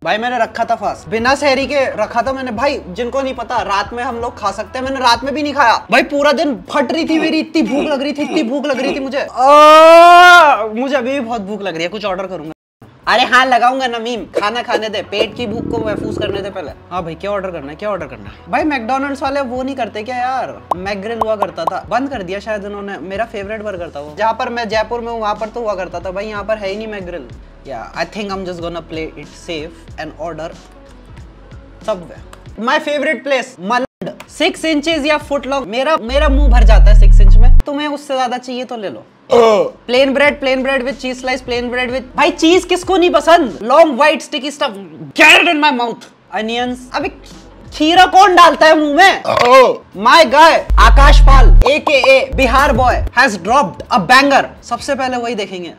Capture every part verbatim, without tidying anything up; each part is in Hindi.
भाई मैंने रखा था फास्ट, बिना सहरी के रखा था मैंने। भाई जिनको नहीं पता, रात में हम लोग खा सकते हैं, मैंने रात में भी नहीं खाया भाई। पूरा दिन फट रही थी मेरी, इतनी भूख लग रही थी, इतनी भूख लग रही थी मुझे। आ, मुझे अभी भी बहुत भूख लग रही है, कुछ ऑर्डर करूंगा। अरे हाँ लगाऊंगा नमीम, खाना खाने दे, पेट की भूख को महफूज करने दे पहले। हाँ भाई क्या ऑर्डर करना है, क्या ऑर्डर करना है? भाई मैकडोनल्ड्स वाले वो नहीं करते क्या यार? मैकग्रिल हुआ करता था, बंद कर दिया शायद उन्होंने। मेरा फेवरेट बर्गर था वो, जहाँ पर मैं जयपुर में हूँ वहाँ पर तो हुआ करता था। भाई यहाँ पर है ही नहीं मैकग्रिल। या I think I am just gonna play it safe and order Subway. My favourite place मलंड, सिक्स इंचेस या फुट लॉन्ग। मेरा मेरा मुंह भर जाता है सिक्स इंच में, तुम्हें उससे ज्यादा चाहिए तो ले लो। Plain bread, plain bread with cheese slice, plain bread with, भाई चीज किसको नहीं पसंद? Long white sticky stuff, get it in my mouth. Onions, अबे खीरा कौन डालता है मुंह में? My guy Akash Pal AKA Bihar boy has dropped a banger. सबसे पहले वही देखेंगे।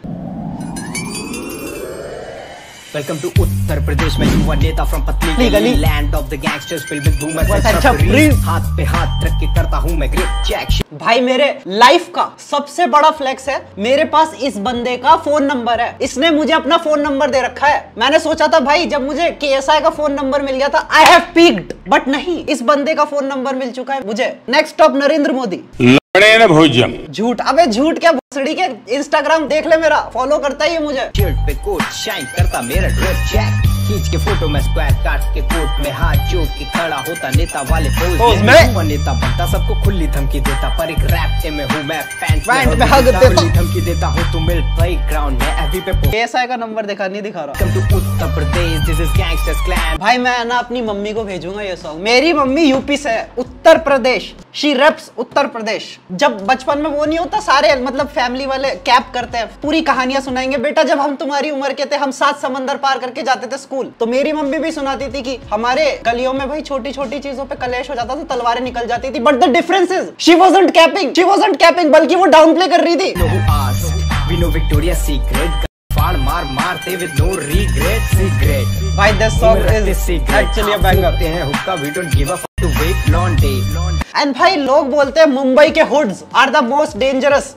वेलकम टू उत्तर प्रदेश में युवा नेता फ्रॉम पतली गली, land of the gangsters filled with boomers. हाथ पे हाथ रख के करता हूं मैं ग्रिप चेक। भाई मेरे लाइफ का सबसे बड़ा फ्लेक्स है, मेरे पास इस बंदे का फोन नंबर है। इसने मुझे अपना फोन नंबर दे रखा है। मैंने सोचा था भाई जब मुझे केएसआई का फोन नंबर मिल गया था, आई हैव पीक्ड, बट नहीं, इस बंदे का फोन नंबर मिल चुका है मुझे। Next stop Narendra Modi. झूठ, अबे झूठ क्या भोसड़ी के, इंस्टाग्राम देख ले मेरा, फॉलो करता है ये मुझे। शर्ट पे कोट शाइन करता मेरा ड्रेस चेक, खींच के फोटो में स्क्वायर काट के कोट में हाथ जोड़ के खड़ा होता नेता वाले पोज में। वो नेता बनता सबको खुली धमकी देता, पर एक रैप में हूँ मैं, पैंट में हग देता, धमकी देता हूँ तू मिल प्लेग्राउंड में एवी पे। केएसआई का नंबर दिखा, नहीं दिखा रहा। Welcome to Uttar Pradesh, this is gangsters clan. भाई मैं ना अपनी मम्मी को भेजूंगा ये सॉन्ग। मेरी मम्मी यूपी से है, उत्तर प्रदेश, शी रेप्स उत्तर प्रदेश। जब बचपन में वो नहीं होता, सारे मतलब फैमिली वाले कैप करते हैं, पूरी कहानियां सुनाएंगे, बेटा जब हम तुम्हारी उम्र के थे हम सात समंदर पार करके जाते थे स्कूल। तो मेरी मम्मी भी सुनाती थी कि हमारे गलियों में भाई छोटी छोटी चीजों पे कलेश हो जाता था, तलवारें निकल जाती थी। But the difference is she wasn't capping, she wasn't capping, बल्कि वो डाउन प्ले कर रही थी। वी नो विक्टोरिया सीक्रेट, फाड़ मार मारते विद नो रिग्रेट सीक्रेट। भाई this song is actually a banger. हैं हुक्का, we don't give a fuck to wait long day. And भाई लोग बोलते हैं मुंबई के hoods are the most dangerous.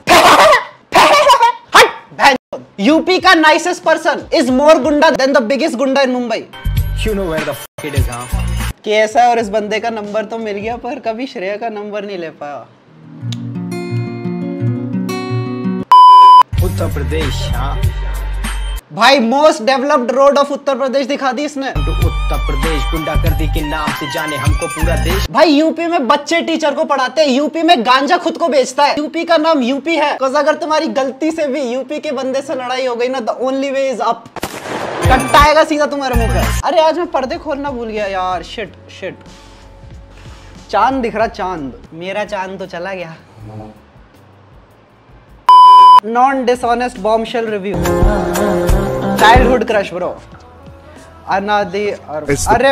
UP का nicest person is more goonda than the biggest goonda in Mumbai. You know where the fuck it is, huh? KSI और इस बंदे का नंबर तो मिल गया, पर कभी श्रेया का नंबर नहीं ले पाया। उत्तर प्रदेश, हाँ भाई most developed road of Uttar Pradesh दिखा दी इसने। उत्तर प्रदेश गुंडागर्दी के नाम से जाने हमको पूरा देश। भाई यूपी में बच्चे टीचर को पढ़ाते हैं, यूपी में गांजा खुद को बेचता है। यूपी का नाम यूपी है, बिकॉज़ अगर तुम्हारी गलती से भी यूपी के बंदे से लड़ाई हो गई ना, the only way is up, cut आएगा सीधा तुम्हारे मुंह पे। अरे आज मैं पर्दे खोलना भूल गया यार, शिट शिट। चांद दिख रहा, चांद, मेरा चांद तो चला गया। Non dishonest bombshell review, childhood crush bro, Anadi. अरे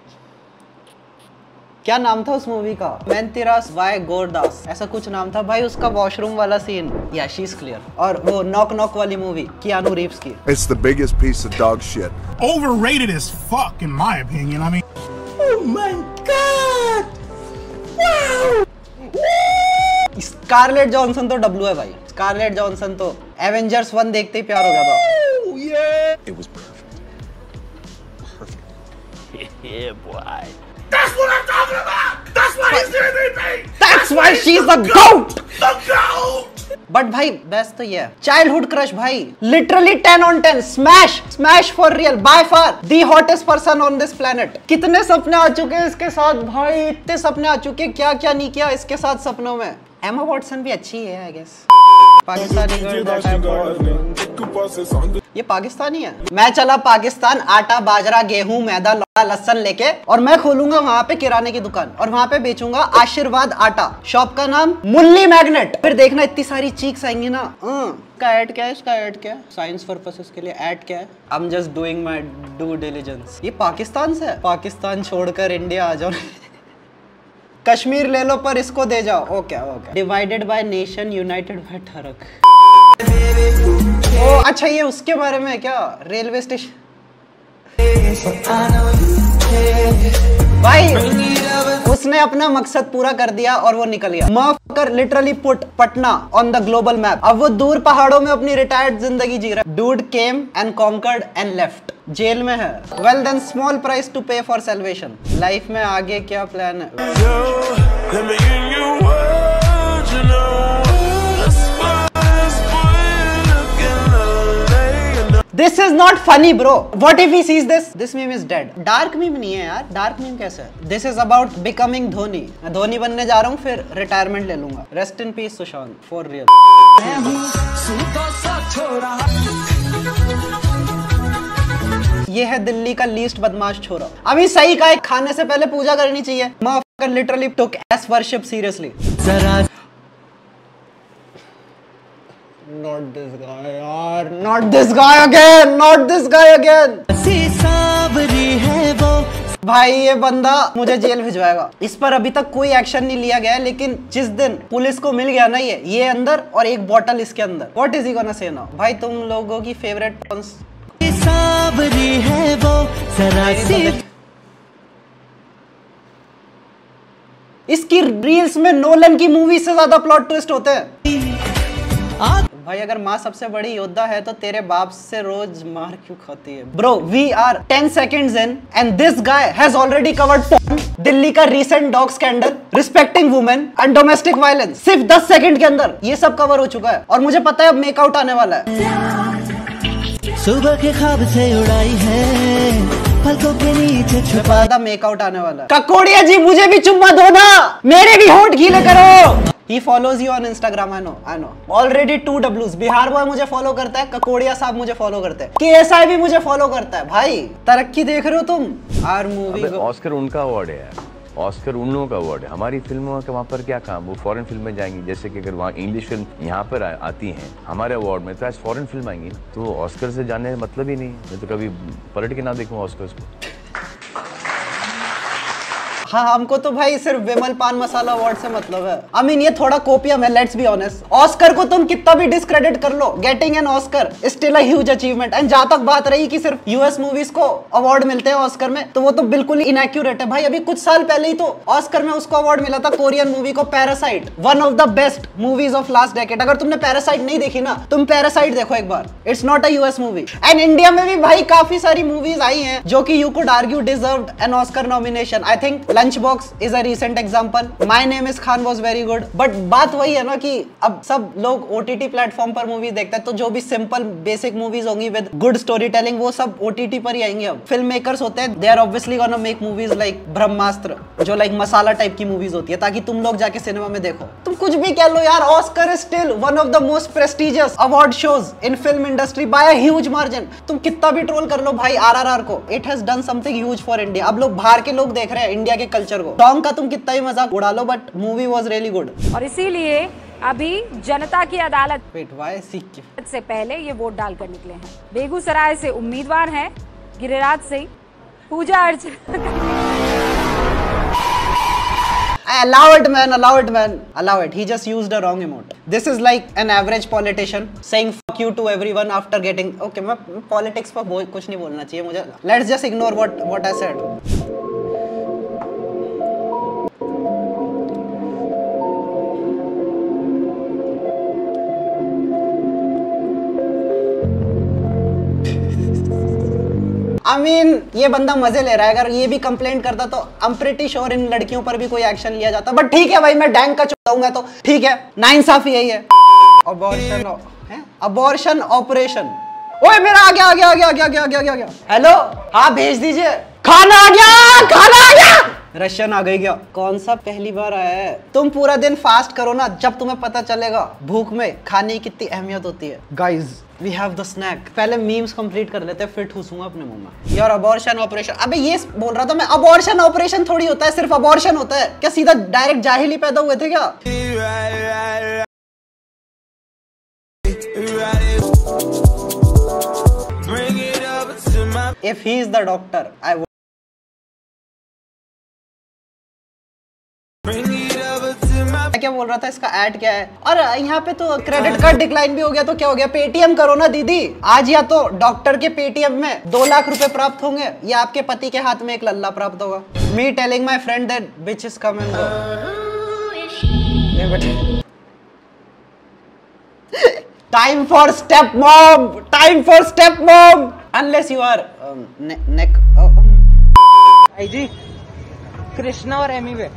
क्या नाम था उस मूवी का? मेंतिरास वाई गोरदास, ऐसा कुछ नाम था भाई उसका। वॉशरूम वाला सीन, या शी इज क्लियर। और वो नॉक नॉक वाली मूवी कियानू रीव्स की। It's the biggest piece of dog shit. Overrated as fuck in my opinion. I mean, oh my god, wow! Scarlett Johansson तो डब्लू है भाई। स्कारलेट जॉनसन तो एवेंजर्स वन देखते ही प्यार हो गया था। Oh yeah. It was perfect. Perfect. Yeah boy. that's what I'm talking about. That's why he's the M V P. That's why she's the GOAT. The GOAT. But भाई बेस्ट तो ये है, चाइल्डहुड क्रश भाई, literally ten on ten, smash smash for real, by far the hottest person on this planet. कितने सपने आ चुके हैं इसके साथ भाई, इतने सपने आ चुके, क्या क्या नहीं किया इसके साथ सपनों में। एमा वॉटसन भी अच्छी है आई गेस। पाकिस्तानी ये पाकिस्तानी है। मैं चला पाकिस्तान, आटा बाजरा गेहूं मैदा लौड़ा लहसन लेके, और मैं खोलूंगा वहां पे किराने की दुकान, और वहां पे बेचूंगा आशीर्वाद आटा। शॉप का नाम मुल्ली मैग्नेट। फिर देखना इतनी सारी चीक्स आएंगी ना। इसका ऐड क्या है, इसका ऐड क्या है, साइंस पर्पसेस के लिए ऐड क्या है। I am just doing my due diligence. ये पाकिस्तान से है, पाकिस्तान छोड़कर इंडिया आ जाओ। कश्मीर ले लो पर इसको दे जाओ। Okay okay. Divided by nation, united by ठरक। ओ अच्छा, ये उसके बारे में है क्या? रेलवे स्टेशन भाई, उसने अपना मकसद पूरा कर दिया और वो निकल गया। motherfucker literally put Patna on the global map. अब वो दूर पहाड़ों में अपनी रिटायर्ड जिंदगी जी रहा है. Dude came and conquered and left. Jail में है. Well then small price to pay for salvation. Life में आगे क्या प्लान है? This is not funny, bro. What if he sees this? This meme is dead. Dark meme नहीं है यार. Dark meme कैसे है? This is about becoming Dhoni. मैं धोनी बनने जा रहा हूँ, फिर रिटायरमेंट ले लूंगा. Rest in peace, Sushant. For real. ये है दिल्ली का लीस्ट बदमाश छोरा. अभी सही का एक खाने से पहले पूजा करनी चाहिए. Motherfucker literally took ass worship seriously. Not this guy, यार. Not this guy again. Not this guy again. भाई ये बंदा मुझे जेल भिजवाएगा. इस पर अभी तक कोई एक्शन नहीं लिया गया है, लेकिन जिस दिन पुलिस को मिल गया ना ये ये अंदर और एक बोतल इसके अंदर. What is he gonna say now? भाई तुम लोगों की फेवरेट है वो इसकी रील्स में नोलन की मूवी से ज्यादा प्लॉट ट्विस्ट होते हैं. भाई अगर माँ सबसे बड़ी योद्धा है तो तेरे बाप से रोज मार क्यों खाती है? Bro we are ten seconds in and this guy has already covered porn, Delhi का recent dog scandal, respecting women and domestic violence. सिर्फ दस सेकंड के अंदर ये सब कवर हो चुका है और मुझे पता है अब मेकआउट आने वाला है. सुबह के ख्वाब से उड़ाई है, पलकों के नीचे छुपा था मेकआउट आने वाला है. ककोड़िया जी मुझे भी चुम्मा दो ना, मेरे भी होंठ गीले करो. He follows you on Instagram, I know, I know. Already two W's. Bihar boy मुझे फॉलो करता है, ककोड़िया साहब मुझे फॉलो करते हैं, के एस आई भी मुझे फॉलो करता है. भाई तरक्की देख रहे हो तुम. आर मूवी ऑस्कर उनका अवार्ड है यार. ऑस्कर उन लोगों का अवार्ड है. हमारी फिल्मों का वहाँ पर क्या काम? वो फॉरेन फिल्म में जाएंगी. जैसे कि अगर वहाँ इंग्लिश फिल्म यहाँ पर आ, आती हैं हमारे अवार्ड में, तो आज फॉरेन फिल्म आएंगी, तो ऑस्कर से जाने मतलब ही नहीं. मैं तो कभी पलट के ना देखूँ ऑस्कर को. हाँ हमको तो भाई सिर्फ विमल पान मसाला अवार्ड से मतलब है. आई मीन ये थोड़ा कोपियम है, लेट्स बी ऑनेस्ट. ऑस्कर को तुम कितना भी डिस्क्रेडिट कर लो, getting an Oscar is still a huge achievement. And जहां तक बात रही कि सिर्फ यूएस मूवीज को अवार्ड मिलते हैं ऑस्कर में, तो वो तो बिल्कुल ही इनएक्यूरेट है. भाई अभी कुछ साल पहले ही तो ऑस्कर में उसको अवार्ड मिला था कोरियन मूवी को, Parasite. One of the best movies of last decade. अगर तुमने पैरासाइट नहीं देखी ना, तुम पैरासाइट देखो एक बार. It's not a US movie. And India में भी भाई काफी सारी मूवीज आई हैं जो कि you could argue deserved an Oscar nomination. I think lunch box is recent example. My Name is Khan was very good. But बात वही है ना कि अब सब लोग O T T प्लेटफॉर्म पर मूवीज देखते हैं, तो जो भी सिंपल बेसिक मूवीज होंगी विद गुड स्टोरी टेलिंग वो सब O T T पर ही आएंगे. अब फिल्म मेकर्स होते हैं, they are obviously gonna make movies like Brahmastra, जो लाइक मसाला टाइप की मूवीज होती है, ताकि तुम लोग जाके सिनेमा में देखो. तुम कुछ भी कह लो यार, Oscar is still one of the most prestigious award shows in film industry by a huge margin. तुम कितना भी ट्रोल कर लो भाई आरआरआर को, it has done something huge for India. अब लोग बाहर के लोग देख रहे हैं इंडिया के कल्चर को. सॉन्ग का तुम कितना ही मजाक उड़ा लो, but movie was really good. और इसीलिए अभी जनता की अदालत वेट व्हाई सीख से पहले ये वोट डालकर निकले हैं. बेगूसराय से उम्मीदवार हैं गिरिराज सिंह. पूजा अर्चना allow it man, allow it man, allow it. He just used a wrong emote. This is like an average politician saying fuck you to everyone after getting. Okay, मैं पॉलिटिक्स पर कुछ नहीं बोलना चाहिए मुझे. Let's just ignore what what I said. I mean, ये बंदा मजे ले रहा है. अगर ये भी कंप्लेंट करता तो आई एम प्रीटी श्योर इन लड़कियों पर भी कोई एक्शन लिया जाता. बट ठीक है भाई, मैं डैंक का चुका हूं, मैं तो ठीक है. नाइंसाफी यही है. अबॉर्शन है, अबॉर्शन ऑपरेशन. ओए मेरा आ गया आ गया आ गया आ गया आ गया आ गया. हेलो हाँ भेज दीजिए. खाना आ गया, खाना आ गया. रशियन आ गई क्या? कौन सा पहली बार आया है? तुम पूरा दिन फास्ट करो ना, जब तुम्हें पता चलेगा भूख में खाने की कितनी अहमियत होती है. Guys we have the snack. पहले मीम्स कंप्लीट कर लेते हैं, फिर ठूसूंगा अपने मुंह में. यार अबॉर्शन ऑपरेशन, अबे ये बोल रहा था मैं. अबॉर्शन ऑपरेशन थोड़ी होता है, सिर्फ अबॉर्शन होता है क्या? सीधा डायरेक्ट जाहिल ही पैदा हुए थे क्या? If he is the doctor, I would. क्या बोल रहा था, इसका ऐड क्या है? और यहाँ पे तो क्रेडिट कार्ड डिक्लाइन भी हो गया, तो क्या हो गया? पेटीएम करो ना दीदी. आज या तो डॉक्टर के पेटीएम में दो लाख रुपए प्राप्त होंगे, या आपके पति के हाथ में एक लल्ला प्राप्त होगा. Me telling my friend that bitch is come and go. Time for step mom. Time for step mom. Unless you are um, ne neck. Oh, um. आई जी कृष्णा और एमी वे।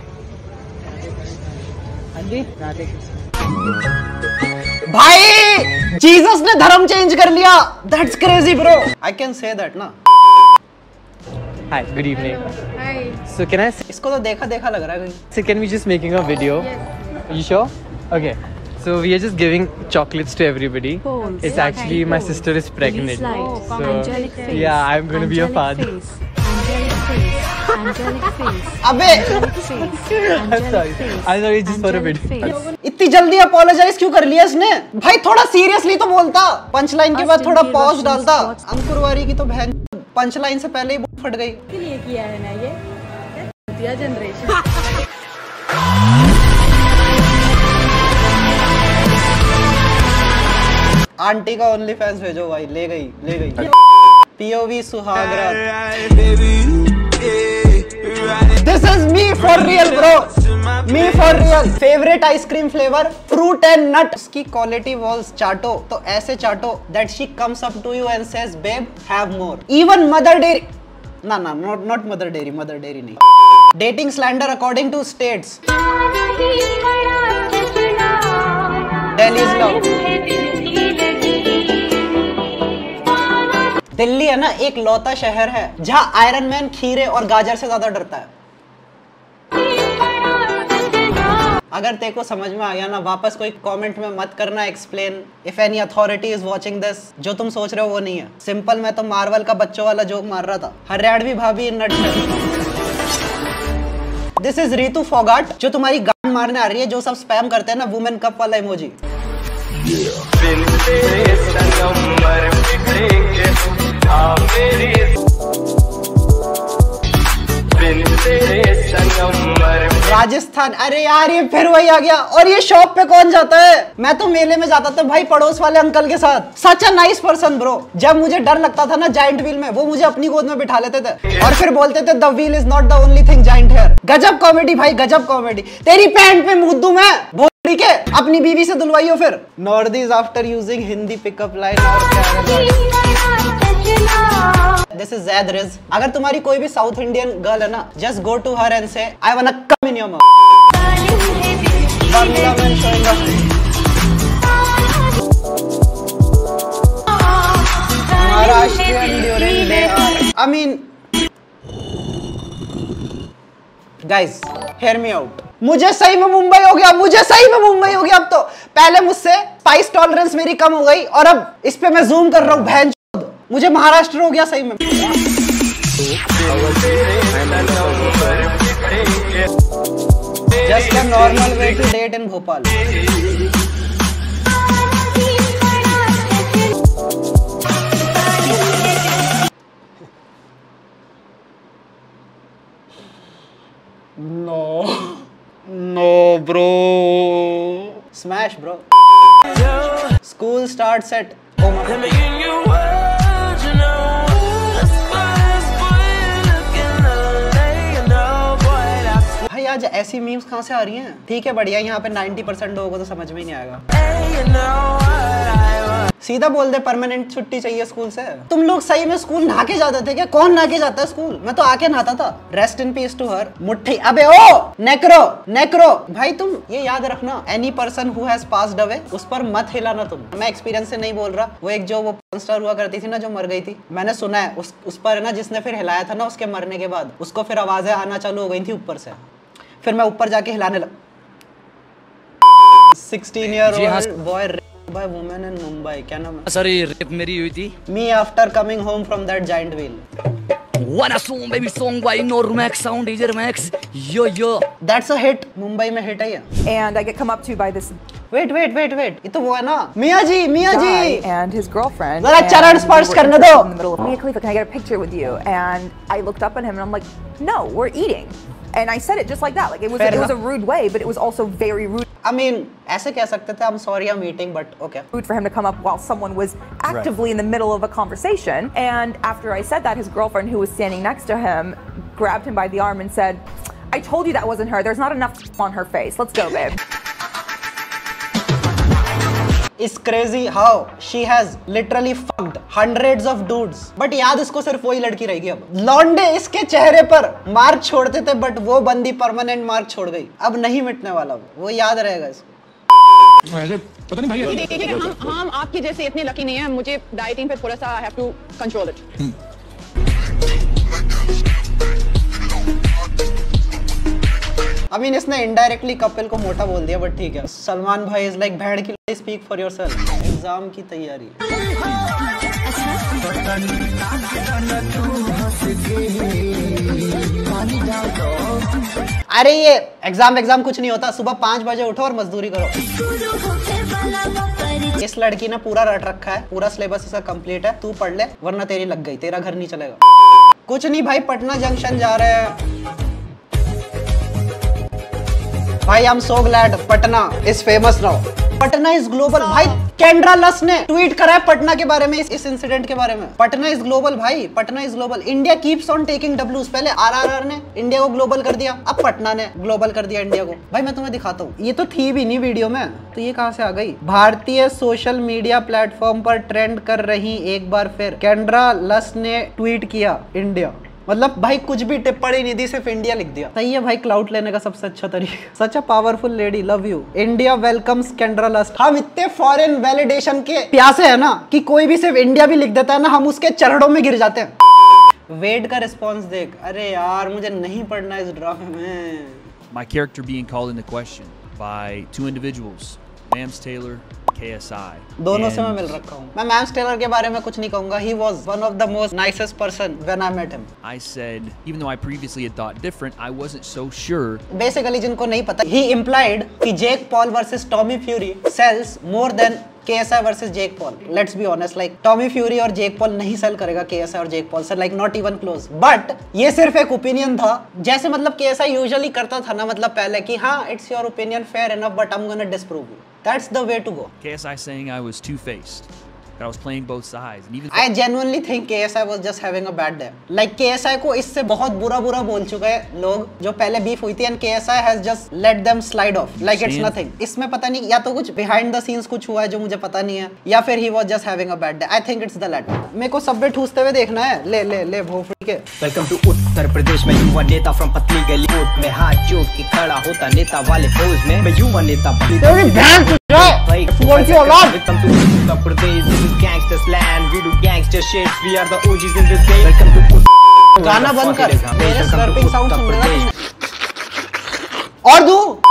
हाँ जी राधे कृष्ण। भाई जीसस ने धर्म चेंज कर लिया। That's crazy bro. I can say that ना। Hi, good evening. Hi. So can I? इसको तो देखा देखा लग रहा है। So can we just making a video? Yes. You sure? Okay. So we are just giving chocolates to everybody. Pause. It's actually my sister is pregnant. Oh, So angelic face. yeah, I'm gonna be a father. Angelic face. Angelic face. अबे Angelic face. I'm sorry. I'm sorry, just for a video. इतनी जल्दी अपोलोजाइज क्यों कर लिया इसने? भाई थोड़ा सीरियसली तो बोलता। पंच लाइन के बाद थोड़ा पॉज डालता। अंकुरवारी की तो बहन पंच लाइन से पहले ही फट गई। लिए किया है ना ये दिया जनरेशन। आंटी का ओनली फैंस भेजो भाई। ले गई ले गई। POV Suhagraat. This is me for real bro. Me for real. Favorite ice cream flavour fruit and nut. उसकी क्वालिटी वॉल्स चाटो तो ऐसे चाटो that she comes up to you and says babe have more. Even mother dairy. ना ना not not mother dairy. mother dairy नहीं। Dating slander according to states. Delhi's love. Delhi है ना एक लौता शहर है जहां आयरन मैन खीरे और गाजर से ज्यादा डरता है। अगर तेरे को समझ में आ गया ना वापस कोई कमेंट में मत करना explain if any authority is watching this. जो तुम सोच रहे हो वो नहीं है। सिंपल मैं तो मार्वल का बच्चों वाला जोक मार रहा था। हरियाणवी भाभी नट है। दिस इज रीतू फोगाट जो तुम्हारी गांड मारने आ रही है जो सब स्पैम करते हैं ना वुमेन कप वाला इमोजी। राजस्थान। अरे यार ये फिर वही आ गया। और ये शॉप पे कौन जाता है? मैं तो मेले में जाता था भाई पड़ोस वाले अंकल के साथ। Such a nice person bro. जब मुझे डर लगता था ना जाइंट व्हील में वो मुझे अपनी गोद में बिठा लेते थे और फिर बोलते थे the wheel is not the only thing giant here. गजब कॉमेडी भाई गजब कॉमेडी। तेरी पैंट पे मुंह दूं मैं ठीक है अपनी बीवी से दुलवाइयो फिर। Northies after using Hindi pickup line और दिस इज ज़ैद रिज। अगर तुम्हारी कोई भी साउथ इंडियन गर्ल है ना just go to her and say I want to come in your mouth. Maharashtrian during day I mean guys hear me out. मुझे सही में मुंबई हो गया। मुझे सही में मुंबई हो गया। अब तो पहले मुझसे स्पाइस टॉलरेंस मेरी कम हो गई और अब इस पे मैं जूम कर रहा हूँ बहन। मुझे महाराष्ट्र हो गया सही में। Just a normal way to date in Bhopal. No no bro smash bro. School starts at भाई आज ऐसी मीम्स कहाँ से आ रही हैं? ठीक है बढ़िया। यहाँ पे नब्बे परसेंट लोगों को तो समझ में ही नहीं आएगा। सीधा बोल दे परमानेंट छुट्टी चाहिए स्कूल से। तुम लोग सही में स्कूल नहा के जाते थे क्या? कौन नहा के जाता है स्कूल? मैं तो आके नहाता था। Rest in peace to her. मुट्ठी अबे ओ नेक्रो नेक्रो भाई तुम ये याद रखना any person who has passed away उस पर मत हिलाना तुम। मैं एक्सपीरियंस से नहीं बोल रहा। वो एक जो वो पॉर्न स्टार हुआ करती थी ना जो मर गई थी मैंने सुना है उस उस पर है ना जिसने फिर हिलाया था ना उसके मरने के बाद उसको फिर आवाजें आना चालू हो गई थी ऊपर से। फिर मैं ऊपर जाके हिलाने लगा। सोलह year old boy by woman in Mumbai. क्या नाम है? सॉरी रेप मेरी हुई थी। Me after coming home from that giant wheel. Wanna song baby song by Normax Sound Easer Max. Yo yo. That's a hit. Mumbai में hit है ये। And I get come up to by this. Wait wait wait wait. ये तो वो है ना मिया जी मिया जी and his girlfriend. जरा चरण स्पर्श करने दो। In the middle of Mia Khalifa, can I get a picture with you? And I looked up at him and I'm like, no, we're eating. And I said it just like that. Like it was, it was a rude way, but it was also very rude. I mean, ऐसे कह सकते थे I'm sorry I'm eating, but okay. Rude for him to come up while someone was actively in the middle of a conversation. And after I said that, his girlfriend, who was standing next to him, grabbed him by the arm and said, I told you that wasn't her. There's not enough on her face. Let's go, babe. It's crazy how she has literally fucked hundreds of dudes. But याद इसको सिर्फ वही लड़की रहेगी अब. लौंडे इसके चेहरे पर मार्क छोड़ते थे, बट वो बंदी परमानेंट मार्क छोड़ गई. अब नहीं मिटने वाला वो, वो याद रहेगा इसको. पता नहीं भाई. देखिए हम हम आपकी जैसे इतने लकी नहीं है. मुझे डाइटिंग पे थोड़ा सा I have to control it. I mean, इसने इनडायरेक्टली कपिल को मोटा बोल दिया, बट ठीक है. सलमान भाई इज लाइक भेड़ की लड़ाई. Speak for yourself. एग्जाम की तैयारी. अरे ये एग्जाम एग्जाम कुछ नहीं होता. सुबह पाँच बजे उठो और मजदूरी करो. इस लड़की ने पूरा रट रखा है. पूरा सिलेबस इसका कंप्लीट है. तू पढ़ ले वरना तेरी लग गई. तेरा घर नहीं चलेगा. कुछ नहीं भाई, पटना जंक्शन जा रहे हैं भाई. I am so glad Patna is famous now. Patna is global भाई. केंड्रा लस ने ट्वीट करा है पटना के बारे में, इस, इस इंसिडेंट के बारे में. पटना इज ग्लोबल भाई. Patna is global. India keeps on taking डब्ल्यूज. पहले आरआरआर ने इंडिया को ग्लोबल कर दिया, अब पटना ने ग्लोबल कर दिया इंडिया को. भाई मैं तुम्हें दिखाता हूँ. ये तो थी भी नहीं वीडियो में, तो ये कहाँ से आ गई. भारतीय सोशल मीडिया प्लेटफॉर्म पर ट्रेंड कर रही एक बार फिर. केंड्रा लस ने ट्वीट किया इंडिया. मतलब भाई कुछ भी टिप्पणी नहीं दी, सिर्फ इंडिया लिख दिया. सही है भाई, क्लाउड लेने का सबसे अच्छा तरीका. Such a powerful lady, love you. India welcomes Kendra Lust. हम इतने फॉरेन वैलिडेशन के प्यासे है ना कि कोई भी सिर्फ इंडिया भी लिख देता है ना, हम उसके चरणों में गिर जाते हैं. वेड का रिस्पॉन्स देख. अरे यार मुझे नहीं पढ़ना इस ड्रामे में. My character being called into question by two individuals, Mams Taylor, K S I. दोनों से मैं मिल रखा हूँ. मैं मैम्स टेलर के बारे में कुछ नहीं कहूँगा. He was one of the most nicest person when I met him. I said, even though I previously had thought different, I wasn't so sure. Basically जिनको नहीं पता, he implied कि Jake Paul versus Tommy Fury sells more than K S I versus Jake Paul. Let's be honest, like Tommy Fury और Jake Paul नहीं सेल करेगा K S I और Jake Paul से, like not even close. But ये सिर्फ एक ओपिनियन था. जैसे मतलब K S I यूजुअली करता था ना, मतलब पहले कि हाँ it's your opinion, fair enough, but I'm gonna disprove you. That's the way to go. K S I saying I was two-faced, that I was playing both sides, and even I genuinely think K S I was just having a bad day. Like K S I को इससे बहुत बुरा बुरा बोल चुके हैं लोग जो पहले बीफ हुई थी, and K S I has just let them slide off like it's nothing. इसमें पता नहीं, या तो कुछ behind the scenes कुछ हुआ है जो मुझे पता नहीं है, या फिर he was just having a bad day. I think it's the latter. मेरे को सब ठूसते हुए देखना है. ले ले ले भोफड़ी के. Welcome to उत्तर प्रदेश में. युवा नेता from पतली गली कोट में हाथ जोड़ के खड़ा होता नेता वाले पोज में. मैं युवा नेता तेरी बहन की Welcome to Uttar Pradesh. This is gangster slang. We do gangster shit. We are the O Gs in this game. Welcome to गाना बंद कर. मेरे स्लर्पिंग साउंड सुन रहा है और दू